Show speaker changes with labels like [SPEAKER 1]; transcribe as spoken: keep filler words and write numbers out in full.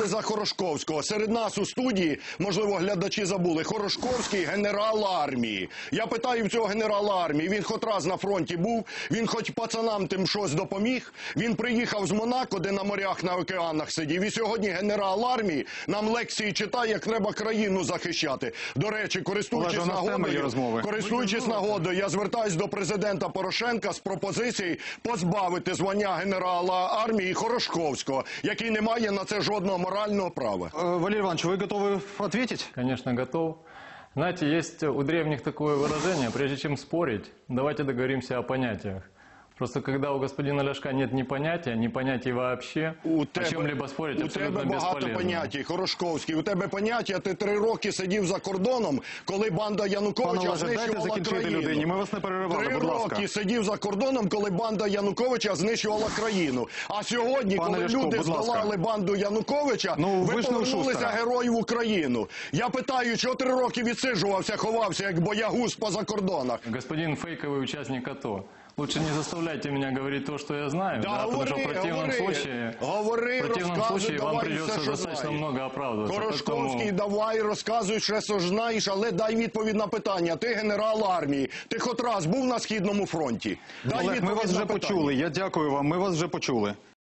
[SPEAKER 1] казали за Хорошковського. Серед нас у студії, можливо, глядачі забули, Хорошковський – генерал армії. Я питаю в цього генерала армії, він хоч раз на фронті був, він хоч пацанам тим щось допоміг, він приїхав з Монако, де на морях, на океанах сидів, і сьогодні генерал армії нам лекції читає, як треба країну захищати. До речі, користуючись нагодою, користуючись нагодою, я звертаюсь до президента Порошенка з пропозицією позбавити звання генерала армії Хорошковського, який не має на це жодного морального права.
[SPEAKER 2] Валерий Иванович, вы готовы ответить?
[SPEAKER 3] Конечно, готов. Знаете, есть у древних такое выражение: прежде чем спорить, давайте договоримся о понятиях. Просто когда у господина Ляшка нет ни понятия, ни понятий вообще,
[SPEAKER 1] у
[SPEAKER 3] о
[SPEAKER 1] тебе,
[SPEAKER 3] чем-либо спорить абсолютно
[SPEAKER 1] бесполезно. У тебе багато
[SPEAKER 3] бесполезно.
[SPEAKER 1] понятій, Хорошковський. У тебе поняття, ти три роки сидів за кордоном, коли банда Януковича знищувала країну.
[SPEAKER 2] Людині, ми вас не переривали,
[SPEAKER 1] Три
[SPEAKER 2] будь ласка.
[SPEAKER 1] роки сидів за кордоном, коли банда Януковича знищувала країну. А сьогодні,
[SPEAKER 2] Пане
[SPEAKER 1] коли
[SPEAKER 2] Ляшко,
[SPEAKER 1] люди
[SPEAKER 2] будь ласка.
[SPEAKER 1] здолали банду Януковича,
[SPEAKER 2] Ну,
[SPEAKER 1] ви
[SPEAKER 2] ви ж не у
[SPEAKER 1] повернулися
[SPEAKER 2] Шустера.
[SPEAKER 1] героїв в Україну. Я питаю, чого три роки відсиджувався, ховався, як боягуз по закордонах?
[SPEAKER 3] Господин фейковый участник АТО, лучше не заставляйте меня говорить то, что я знаю,
[SPEAKER 1] Да,
[SPEAKER 3] да,
[SPEAKER 1] говори,
[SPEAKER 3] потому что в противном
[SPEAKER 1] говори,
[SPEAKER 3] случае,
[SPEAKER 1] говори,
[SPEAKER 3] в противном
[SPEAKER 1] розказуй,
[SPEAKER 3] случае вам
[SPEAKER 1] давай
[SPEAKER 3] придется
[SPEAKER 1] все, що
[SPEAKER 3] достаточно
[SPEAKER 1] знаєш.
[SPEAKER 3] много оправдываться.
[SPEAKER 1] Хорошковський,
[SPEAKER 3] Поэтому-
[SPEAKER 1] давай, розказуй, що що знаєш, але дай відповідь на питання. Ти генерал армії, ти хоч раз був на Східному фронті? Дай
[SPEAKER 2] Олег, ми
[SPEAKER 1] відповідь
[SPEAKER 2] вас
[SPEAKER 1] на
[SPEAKER 2] вже
[SPEAKER 1] питання.
[SPEAKER 2] почули. Я дякую вам, ми вас вже почули.